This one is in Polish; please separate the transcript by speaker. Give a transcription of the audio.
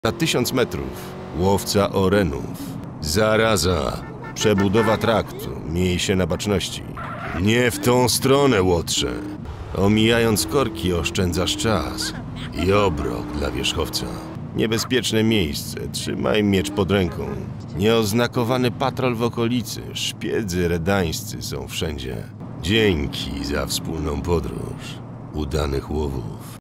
Speaker 1: Za 1000 metrów łowca orenów. Zaraza. Przebudowa traktu. Miej się na baczności. Nie w tą stronę, łotrze. Omijając korki oszczędzasz czas. I obrok dla wierzchowca. Niebezpieczne miejsce. Trzymaj miecz pod ręką. Nieoznakowany patrol w okolicy. Szpiedzy redańscy są wszędzie. Dzięki za wspólną podróż. Udanych łowów.